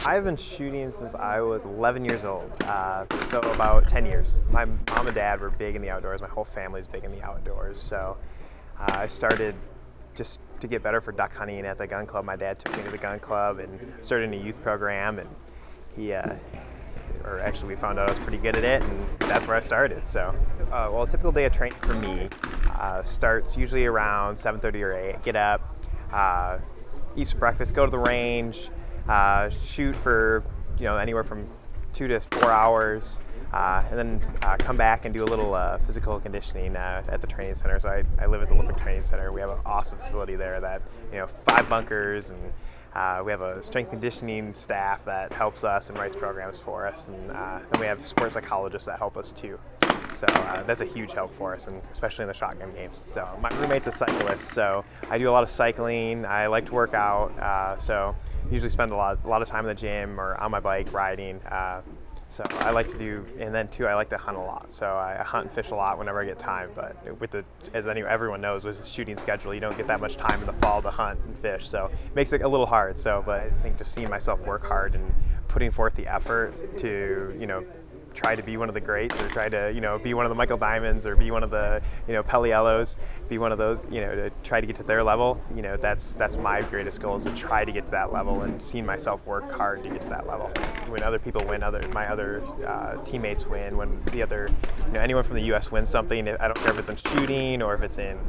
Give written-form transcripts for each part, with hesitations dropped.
I've been shooting since I was 11 years old, so about 10 years. My mom and dad were big in the outdoors. My whole family's big in the outdoors. So I started just to get better for duck hunting at the gun club. My dad took me to the gun club and started a youth program, and or actually we found out I was pretty good at it, and that's where I started. So, well, a typical day of training for me starts usually around 7:30 or 8. Get up, eat some breakfast, go to the range, shoot for anywhere from 2 to 4 hours, and then come back and do a little physical conditioning at the training center. So I live at the Olympic Training Center. We have an awesome facility there that 5 bunkers, and we have a strength conditioning staff that helps us and writes programs for us, and then we have sports psychologists that help us too. So that's a huge help for us, and especially in the shotgun games. So my roommate's a cyclist, so I do a lot of cycling. I like to work out, so usually spend a lot of time in the gym or on my bike riding. So I like to do, and then too, I like to hunt a lot. So I hunt and fish a lot whenever I get time. But with everyone knows, with the shooting schedule, you don't get that much time in the fall to hunt and fish. So it makes it a little hard. So, but I think just seeing myself work hard and putting forth the effort to, try to be one of the greats, or try to, be one of the Michael Diamonds, or be one of the, Pelliellos, be one of those, to try to get to their level. That's my greatest goal, is to try to get to that level, and seeing myself work hard to get to that level. When other people win, my other teammates win, when the other, anyone from the U.S. wins something, I don't care if it's in shooting or if it's in,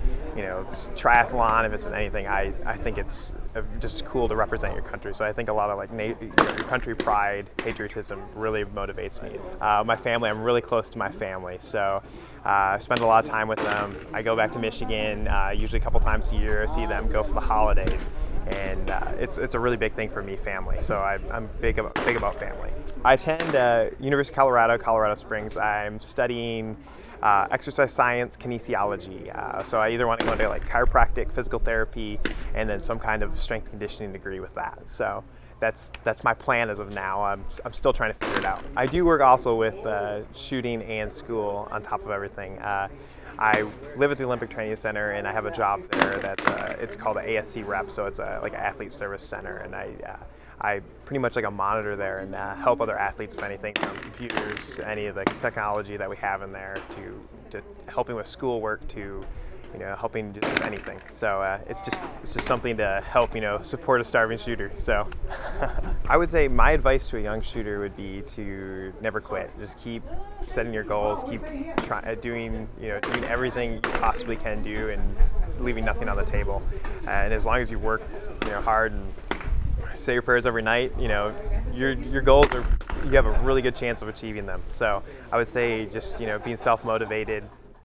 triathlon, if it's in anything, I think it's just cool to represent your country. So I think a lot of your country pride, patriotism really motivates me. My family, I'm really close to my family, so I spend a lot of time with them. I go back to Michigan usually a couple times a year, see them, go for the holidays, and it's a really big thing for me, family. So I'm big about family. I attend University of Colorado Springs. I'm studying exercise science, kinesiology. So I either want to go into chiropractic, physical therapy, and then some kind of strength conditioning degree with that. So that's my plan as of now. I'm still trying to figure it out. I do work also with shooting and school on top of everything. I live at the Olympic Training Center, and I have a job there that's it's called an ASC rep, so it's an athlete service center, and I pretty much a monitor there and help other athletes with anything from computers, any of the technology that we have in there, to helping with schoolwork, to helping just with anything. So it's just something to help support a starving shooter. So I would say my advice to a young shooter would be to never quit. Just keep setting your goals, keep doing everything you possibly can do, and leaving nothing on the table. And as long as you work hard and say your prayers every night, your goals you have a really good chance of achieving them. So I would say just being self-motivated,